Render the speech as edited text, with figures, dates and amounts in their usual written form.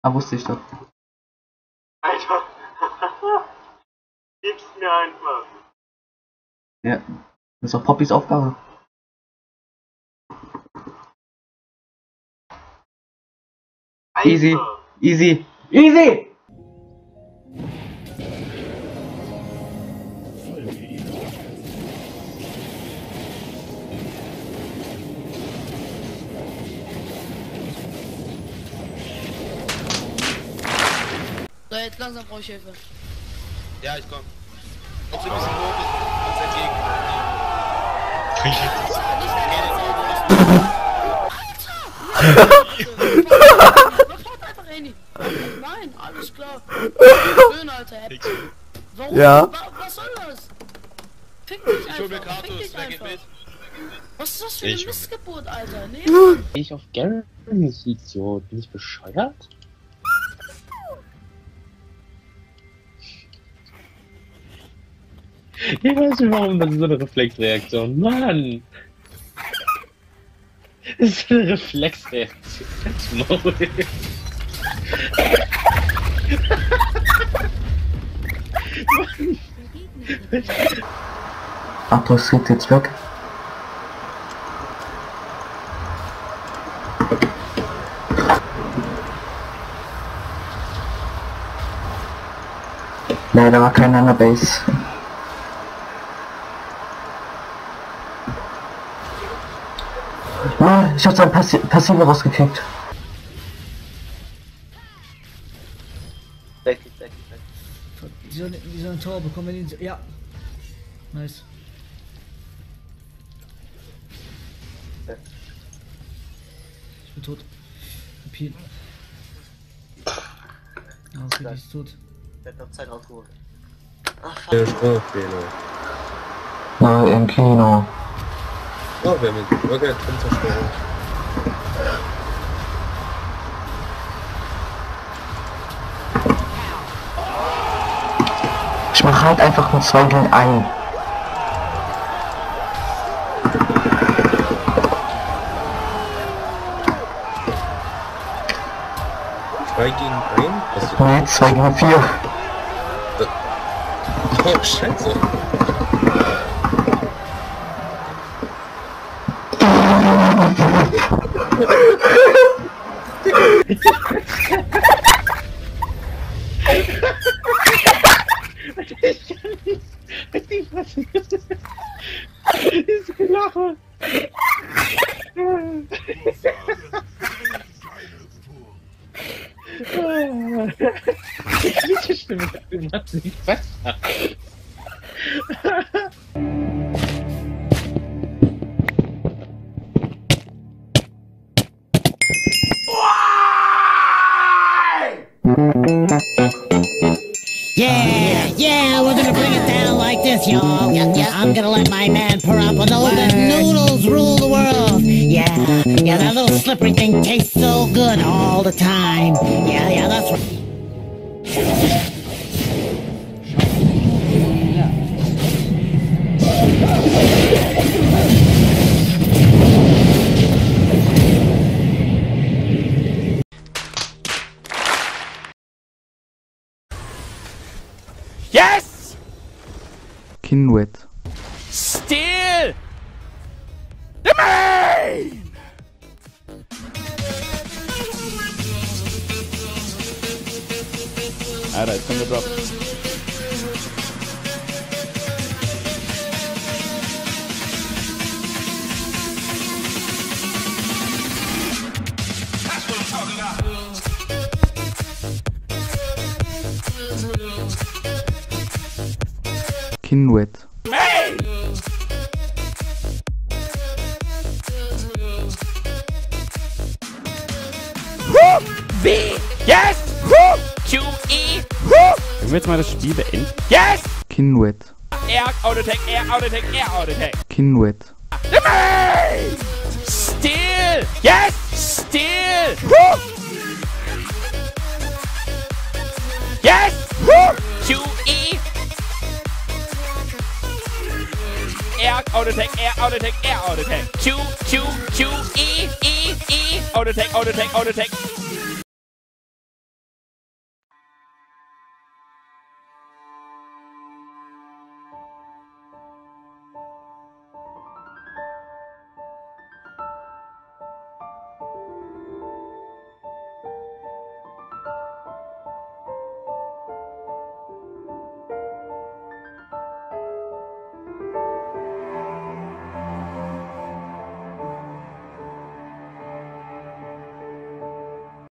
Ah, wusste ich doch. Alter. Gib's mir einfach. Ja. Das ist doch Poppys Aufgabe. Alter. Easy. Easy. Easy! So, jetzt langsam brauche ich Hilfe. Ja, ich komm. Kommst du ein bisschen hoch, uns entgegen. Sofort einfach Handy. Nein, alles klar. Schön, Alter. Warum? Ja. Was soll das? Fick dich Ich hol mir einfach. Fick Kartus, dich wer geht einfach. mit? Was ist das für eine Missgeburt, Alter? Nee. Geh ich auf Garen-Idiot? Bin ich bescheuert? Ich weiß nicht warum, das ist so eine Reflexreaktion. Mann! Das ist eine Reflexreaktion. Maul. Achtung, es geht jetzt weg. Leider war keiner in der Base. Ah, ich hab sein Passive rausgekickt. Weg. Die sollen ein Tor bekommen, wenn die... Ja. Nice. Ich bin tot. Piel. Okay, die ist tot. Ich hab noch Zeit rausgeholt. Der Sprachfehler. Na, im Kino. Oh, wir haben ihn. Okay, komm zur Stelle. Ich mach halt einfach nur 2 gegen 1. Zwei gegen ein? Nee, 2 gegen 4. Oh, scheiße. Diese Lache! Diese Stimme macht nicht besser. Yeah, we're gonna bring it down like this, y'all. Yeah, I'm gonna let my man Parappa know that noodles rule the world. Yeah, that little slippery thing tastes so good all the time. Yeah, that's right. Yes! Kinwet. Still! The main! Alter, jetzt kommt der Drop. Kinwet. Main! B! Yes! Q, E! Können wir jetzt mal das Spiel beenden? Yes! Kinwet. R, Autotech, R, Autotech, R, Autotech. Kinwet. The main! Still! Yes! Still! Yes! Q, E! R, Autotech, R, Autotech, R, Autotech. Q, E, E, E! Autotech, Autotech, Autotech.